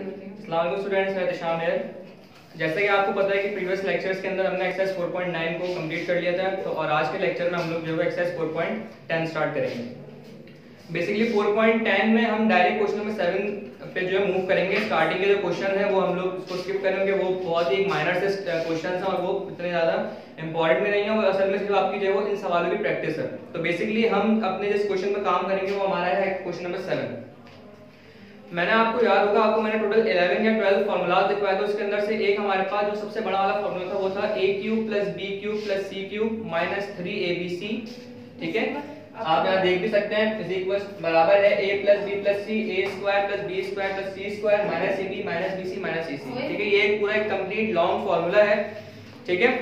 अस्सलाम वालेकुम स्टूडेंट्स, मैं दिशाम है। जैसे कि आपको पता है कि प्रीवियस लेक्चर्स के अंदर हमने एक्सरसाइज 4.9 को कंप्लीट कर लिया था, तो और आज के लेक्चर में हम लोग जो है एक्सरसाइज 4.10 स्टार्ट करेंगे। बेसिकली 4.10 में हम डायरेक्ट क्वेश्चन नंबर 7 पे जो है मूव करेंगे। स्टार्टिंग के जो क्वेश्चन है वो हम लोग उसको स्किप करेंगे, वो बहुत ही माइनर से क्वेश्चन हैं और वो इतने ज़्यादा इंपॉर्टेंट भी नहीं है, वो असल में सिर्फ आपकी जो है वो इन सवालों की प्रैक्टिस है। तो बेसिकली हम अपने जिस क्वेश्चन पर काम करेंगे वो हमारा है क्वेश्चन नंबर 7। मैंने आपको याद होगा, आपको मैंने टोटल 11 या 12 फार्मूलाज दिखवाए थे। उसके अंदर से एक हमारे पास जो सबसे बड़ा वाला फार्मूला था वो था a³ + b³ + c³ - 3abc। ठीक है, आप यहाँ देख भी सकते हैं इज इक्वल बराबर है a + b + c a² + b² + c² - ab - bc - cc। ठीक है, ये पूरा एक कंप्लीट लॉन्ग फार्मूला है। ठीक है,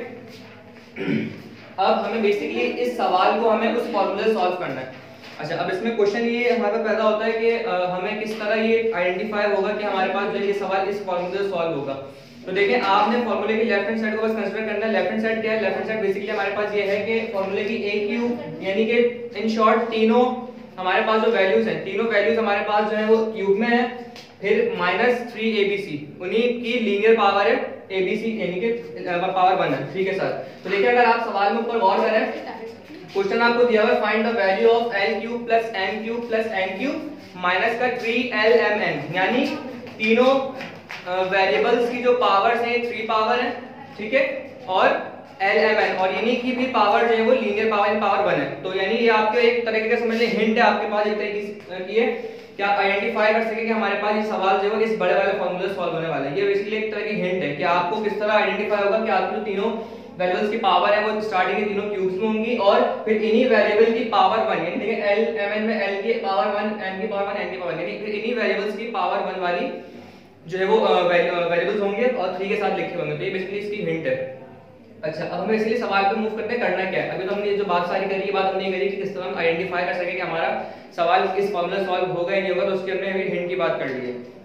अब हमें बेसिकली इस सवाल को हमें उस फार्मूले से सॉल्व करना है। अच्छा, अब इसमें क्वेश्चन ये हमारे पास पैदा होता है कि हमें किस तरह ये आइडेंटिफाई होगा कि हमारे पास जो ये सवाल इस फार्मूले से सॉल्व होगा। तो देखिए, आपने फार्मूले की लेफ्ट हैंड साइड को बस कंसीडर करना है। लेफ्ट हैंड साइड क्या है? लेफ्ट हैंड साइड बेसिकली हमारे पास ये है कि फार्मूले की a³ यानी कि इन शॉर्ट तीनों हमारे पास जो वैल्यूज हैं, तीनों वैल्यूज हमारे पास जो है वो क्यूब में है, फिर -3abc उन्हीं की लीनियर पावर है abc यानी कि पावर 1 है 3 के साथ। तो देखिए, अगर आप सवाल में ऊपर गौर करें, क्वेश्चन आपको दिया हुआ है find the value of l³ + n³ + n³ minus का 3lmn, यानी तीनों वेरिएबल्स की जो पावर्स हैं 3 पावर है। ठीक है, और lmn और इन्हीं की भी पावर जो है वो लीनियर पावर 1 है। तो यानी ये आपके एक तरीके का समझ लें हिंट है आपके पास एक तरीके की है कि आप आइडेंटिफाई कर सके कि हमारे पास ये सवाल जो है इस बड़े वाले फार्मूले से सॉल्व होने वाला है। ये बेसिकली एक तरह की हिंट है कि आपको किस तरह आइडेंटिफाई होगा कि आपको तीनों वेरिएबल्स की पावर है वो स्टार्टिंग के तीनों क्यूब्स में होंगी और फिर इन्हीं वेरिएबल की पावर 1 यानी देखिए lmn में l की पावर 1 n की पावर 1 n की पावर 1 यानी फिर इन्हीं वेरिएबल्स की पावर 1 वाली जो है वो वेरिएबल्स होंगे और 3 के साथ लिखे होंगे। तो ये बेसिकली इसकी हिंट है। अच्छा, अब हमें इसलिए सवाल पे मूव करते हैं, करना क्या है। अभी तो हमने ये जो बात सारी करी, ये बात हमने करी कि किस तरह हम आइडेंटिफाई कर सके कि हमारा सवाल इस फार्मूला सॉल्व होगा या नहीं होगा, तो उसके हमने हिंट की बात कर ली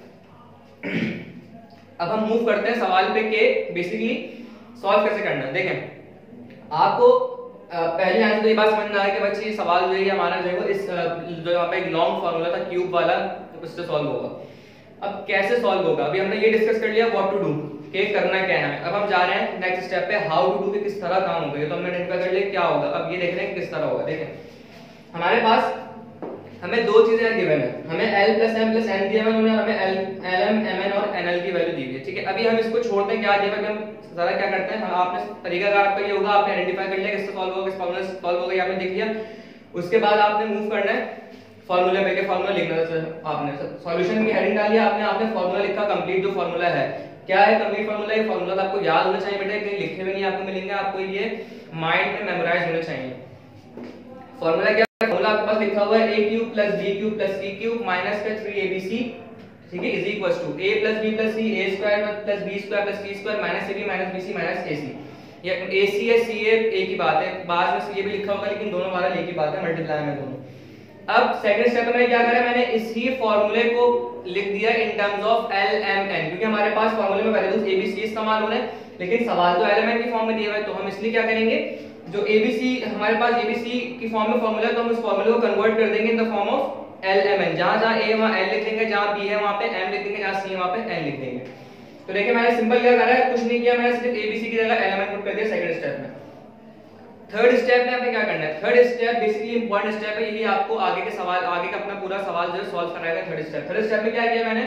है। अब हम मूव करते हैं सवाल पे के बेसिकली सॉल्व कैसे करना है। देखें, आपको पहले आने तो ये बात समझ में आया कि बच्चे ये सवाल जो है हमारा जो है वो इस जो यहाँ पे एक लॉन्ग फार्मूला था क्यूब वाला, उससे सॉल्व होगा। अब कैसे सॉल्व होगा, अभी हमने ये डिस्कस कर लिया व्हाट टू डू के करना क्या है। अब हम जा रहे हैं नेक्स्ट स्टेप पे, हाउ टू डू के किस तरह काम होगा। ये तो हमने आइडेंटिफाई कर लिया क्या होगा, अब ये देख रहे हैं किस तरह होगा। देखें, हमारे पास हमें दो चीजें गिवन है, हमें l + m + n दिया है उन्होंने, हमें lm mn और nl की वैल्यू दी हुई है। ठीक है, अभी हम इसको छोड़ते हैं, क्या दिया है कि हम जरा क्या करते हैं, आपने तरीका का आपका ये होगा, आपने आइडेंटिफाई कर लिया किससे सॉल्व होगा, किस फार्मूला से सॉल्व होगा, ये आपने देख लिया। उसके बाद आपने मूव करना है फार्मूले पे, के फार्मूला लिखना है। आपने सॉल्यूशन की हेडिंग डाली, आपने फार्मूला लिखा कंप्लीट। जो फार्मूला है क्या है, कंप्लीट फार्मूला। ये फार्मूला आपको याद होना चाहिए बेटा, कहीं लिखे हुए नहीं आपको मिलेंगे, आपको ये माइंड में मेमोराइज होना चाहिए। फार्मूला क्या है, फार्मूला आपके पास लिखा हुआ है a³ + b³ + c³ माइनस का 3abc। ठीक है, is equal to a + b + c a² + b² + c² - ab - bc - ac। ये ac है, c है, a की बात है, बाद में c भी लिखा होगा लेकिन दोनों हमारा एक ही बात है, मल्टीप्लाई में दोनों। अब सेकंड स्टेप में क्या करा, मैंने इसी फार्मूले को लिख दिया इन टर्म्स ऑफ lmn, क्योंकि हमारे पास फार्मूले में वेरिएबल्स abc इस्तेमाल हो रहे हैं लेकिन सवाल तो lmn की फॉर्म में दिया हुआ है। तो हम इसलिए क्या करेंगे, जो abc हमारे पास abc की फॉर्म में फार्मूला है तो हम उस फार्मूले को कन्वर्ट कर देंगे in the form of lmn। जहां a वहां l लिख देंगे, जहां b है वहां पे m लिख देंगे, जहां c है वहां पे n लिख देंगे। तो देखिए, मैंने सिंपल क्या करा है, कुछ नहीं किया, मैंने सिर्फ abc की जगह lmn पुट कर दिया सेकंड स्टेप में। थर्ड स्टेप में आपने क्या करना है, third step basically important step है, यही आपको आगे के सवाल, आगे का अपना पूरा सवाल जो है सॉल्व कराएगा। थर्ड स्टेप में क्या किया मैंने,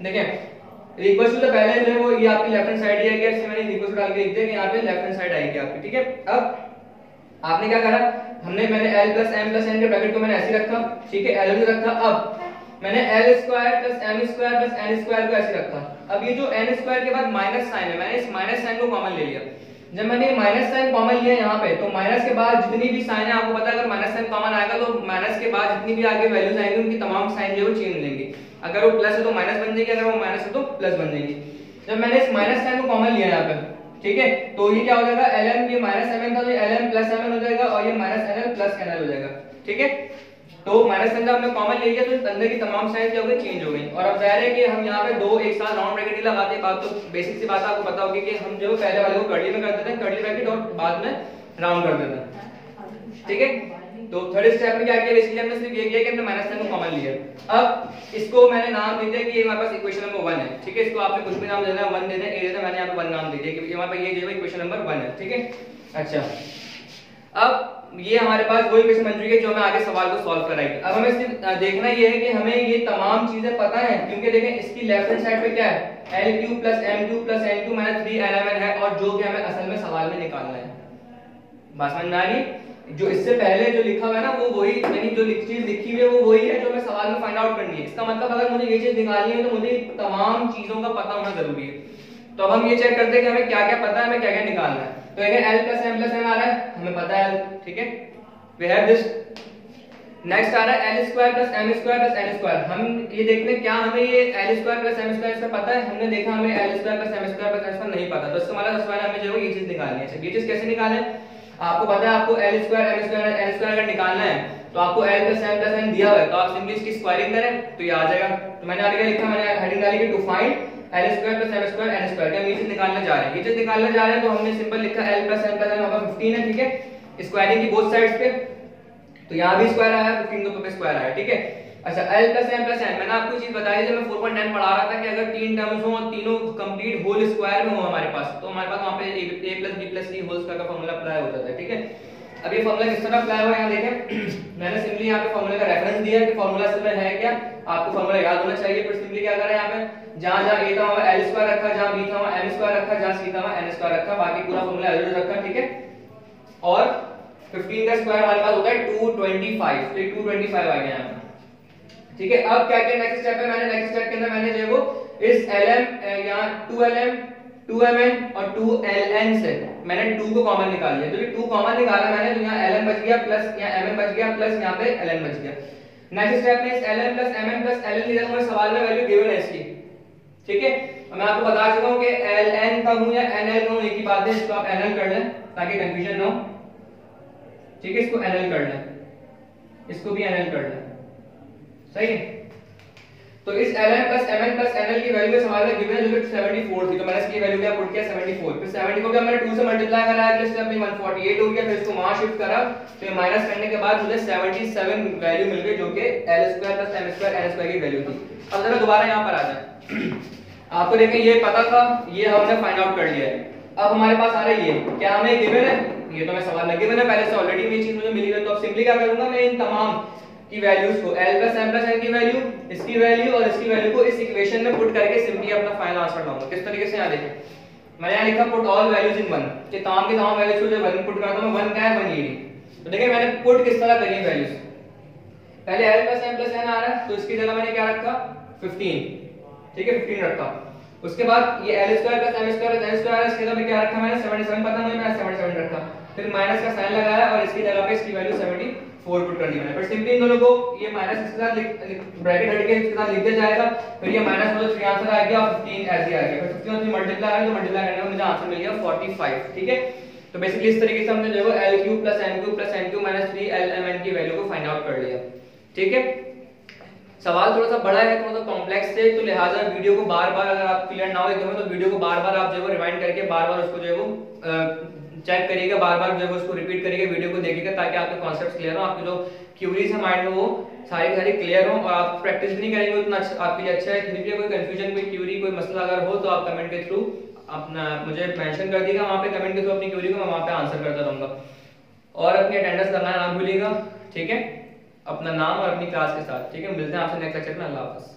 देखें इक्वल टू तो पहले जो है वो ये आपकी लेफ्ट हैंड साइड ही है, इससे मैंने इक्वल टू डाल के लिख दिया कि यहाँ पे लेफ्ट हैंड साइड आएगी आपकी। ठीक है, अब आपने क्या करा, मैंने l + m + n के ब्रैकेट को मैंने ऐसे रखा। ठीक है, l रखा। अब मैंने l² + m² + n² को ऐसे रखा। अब ये जो n² के बाद माइनस साइन है, मैंने इस माइनस साइन को कॉमन ले लिया। जब मैंने माइनस साइन कॉमन लिया यहाँ पे, तो माइनस के बाद जितनी भी साइन है, आपको पता है अगर माइनस साइन कॉमन आएगा तो माइनस के बाद जितनी भी आगे वैल्यूज आएंगी उनकी तमाम साइन जो है चेंज हो जाएंगी। अगर वो प्लस है तो माइनस बन जाएगी, अगर वो माइनस है तो प्लस बन जाएगी। जब मैंने इस माइनस साइन को कॉमन लिया यहाँ पे, ठीक है, तो ये क्या हो जाएगा, ln ये -mn था तो ये ln + mn हो जाएगा और ये -nl + nl हो जाएगा। ठीक है, तो माइनस साइन जब हमने कॉमन ले लिया तो अंदर की तमाम साइन क्या हो गई, चेंज हो गई। और अब जाहिर है कि हम यहाँ पे दो एक साथ राउंड ब्रैकेट ही लगाते हैं। बात तो बेसिक सी बात आपको पता होगी कि हम जो पहले वाले को कर्ली में कर देते हैं, कर्ली ब्रैकेट, और बाद में राउंड कर देते हैं। ठीक है, तो थर्ड स्टेप में क्या किया, बेसिकली हमने सिर्फ ये किया कि हमने माइनस साइन को कॉमन लिया। अब इसको मैंने नाम दे दिया कि ये हमारे पास इक्वेशन नंबर 1 है, ठीक है। इसको आपने कुछ भी नाम देना है, 1 दे दें, a दे दें, मैंने यहाँ पे 1 नाम दे दिया कि हमारे पास ये जो है इक्वेशन नंबर 1 है, ठीक है। अच्छा, अब ये हमारे पास वही इक्वेशन बन चुकी है जो हमें आगे सवाल को सॉल्व कराएगी। अब हमें सिर्फ देखना ये है कि हमें ये तमाम चीजें पता है, क्योंकि देखें इसकी लेफ्ट हैंड साइड पे क्या है, l³ + m³ + n³ - 3lmn है, और जो कि हमें असल में सवाल में निकालना है। बात समझ में आ रही? जो इससे पहले जो लिखा हुआ है ना वो वही, यानी जो चीज लिखी हुई है वो वही है जो हमें सवाल में फाइंड आउट करनी है। इसका मतलब अगर मुझे ये चीज निकालनी है तो मुझे तमाम चीजों का पता होना जरूरी है। तो अब हम ये चेक करते हैं कि हमें क्या क्या पता है, हमें क्या क्या निकालना है। तो अगर l + m + n आ रहा है, हमें पता है l, ठीक है, वी हैव दिस। नेक्स्ट आ रहा है l² + m² + n²। हम ये देखते हैं क्या हमें ये l² + m² इसका पता है। हमने देखा हमें l² + m² + n² नहीं पता, तो इसका मतलब सबसे पहले हमें जो है ये चीज निकालनी है। ये चीज कैसे निकालें, आपको पता है आपको l² m² n² अगर निकालना है तो आपको l + m + n दिया हुआ है, तो आप सिंपली इसकी स्क्वायरिंग करें तो ये आ जाएगा। तो मैंने आगे क्या लिखा, मैंने हेडिंग डाली कि to find l² + m² n²। क्या हम ये चीज निकालने जा रहे हैं, ये चीज निकालने जा रहे हैं, तो हमने सिंपल लिखा l + m + n होगा 15 है, ठीक है। स्क्वायरिंग की बोथ साइड्स पे, तो यहाँ भी स्क्वायर आया, 15 के ऊपर पे स्क्वायर आया, ठीक है। अच्छा, l + m + n, मैंने आपको चीज बताई थी जब मैं 4.9 पढ़ा रहा था कि अगर तीन टर्म्स हो और तीनों कंप्लीट होल स्क्वायर में हो हमारे पास, तो हमारे पास वहां पे a + b + c whole square का फार्मूला अप्लाई हो जाता है, ठीक है। अब ये फार्मूला किस तरह अप्लाई हुआ है यहाँ देखें। मैंने सिंपली यहाँ पे फार्मूले का रेफरेंस दिया कि फार्मूला असल में है क्या, आपको फार्मूला याद होना चाहिए। फिर सिंपली क्या करें, यहाँ पे जहां जहां a था वहां l² रखा, जहां b था वहां m² रखा, जहां c था वहां n² रखा, बाकी पूरा फार्मूला एज रखा, ठीक है। और 15 का स्क्वायर हमारे पास होता है 225, तो 225 आ गया यहाँ पे, ठीक है। अब क्या किया नेक्स्ट स्टेप पे, मैंने नेक्स्ट स्टेप के अंदर मैंने जो है वो इस lm यहाँ 2lm 2mn और 2ln से मैंने 2 को कॉमन निकाल लिया। तो ये 2 कॉमन निकाला मैंने, तो यहाँ ln बच गया प्लस यहाँ mn बच गया प्लस यहाँ पे ln बच गया। नेक्स्ट स्टेप में इस ln + mn + ln की जगह मुझे सवाल में वैल्यू गिवन है इसकी, ठीक है। मैं आपको बता चुका हूँ कि ln का हूँ या nl का हूँ एक ही बात है, इसको आप nl कर लें ताकि कंफ्यूजन ना हो, ठीक है। इसको nl कर लें, इसको भी nl कर लें, सही है। तो इस ln + mn + nl की वैल्यू सवाल में गिवन है जो कि 74 थी, तो मैंने इसकी वैल्यू क्या पुट किया 74। फिर 70 को भी मैंने 2 से मल्टीप्लाई करा, अगले स्टेप में 148 हो गया, फिर इसको वहां शिफ्ट करा, तो माइनस करने के बाद मुझे 77 वैल्यू मिल गई जो कि l² + m² n² की वैल्यू थी। अब जरा दोबारा यहां पर आ जाए, आपको देखें ये पता था, ये हमने फाइंड आउट कर लिया है। अब हमारे पास आ रहा है ये, क्या हमें गिवन है, ये तो मैं सवाल में गिवन है पहले से ऑलरेडी ये चीज मुझे मिली है। तो अब सिंपली क्या करूंगा, मैं इन तमाम की वैल्यूज को l + m + n की वैल्यू, इसकी वैल्यू और इसकी वैल्यू को इस इक्वेशन में पुट करके सिंपली अपना फाइनल आंसर लाऊंगा। किस तरीके से, यहाँ देखें मैंने यहाँ लिखा पुट ऑल वैल्यूज इन 1, कि तमाम के तमाम वैल्यूज को जब 1 पुट करता हूं, 1 क्या है 180। तो देखिए मैंने पुट किस तरह करी है वैल्यूज, पहले l + m + n आ रहा है, तो इसकी जगह मैंने क्या रखा 15, ठीक है, 15 रखा। उसके बाद ये l² + m² + n² इसके जगह पे क्या रखा मैंने 77 पता मुझे, मैंने 77 रखा, फिर माइनस का साइन लगाया और इसकी जगह पे इसकी वैल्यू 74 पुट कर दी मैंने। पर सिंपली इन दोनों को ये माइनस इसके साथ ब्रैकेट हट के इसके साथ लिख दिया जाएगा, फिर ये माइनस में तो 3 आंसर आ गया और 15 ऐसे आ गया, फिर 15 से मल्टीप्लाई करें तो मल्टीप्लाई करने में मुझे आंसर मिल गया 45, ठीक है। तो बेसिकली इस तरीके से हमने जो है l³ + n³ + n³ - 3lmn की वैल्यू को फाइंड आउट कर लिया, ठीक है। सवाल थोड़ा सा बड़ा है, थोड़ा सा कॉम्प्लेक्स है, तो लिहाजा वीडियो को बार-बार अगर आप क्लियर ना हो एकदम तो वीडियो को बार-बार आप जो है रिवाइंड करके बार-बार उसको जो है वो चेक करिएगा, बार-बार जो है उसको रिपीट करिएगा, वीडियो को देखिएगा ताकि आपके कॉन्सेप्ट्स क्लियर हो, आपके जो क्वेरीज है माइंड में वो सारी सारी क्लियर हो। और आप प्रैक्टिस भी नहीं करेंगे उतना आपके लिए अच्छा है। फिर भी कोई कंफ्यूजन, कोई क्वेरी, कोई मसला अगर हो तो आप कमेंट के थ्रू अपना मुझे मेंशन कर दीजिएगा, वहां पे कमेंट के थ्रू अपनी क्वेरी को मैं वहां पे आंसर करता रहूंगा। और अपनी अटेंडेंस करना ना भूलिएगा, ठीक है, अपना नाम और अपनी क्लास के साथ, ठीक है। मिलते हैं आपसे नेक्स्ट लेक्चर में, अल्लाह हाफिज़।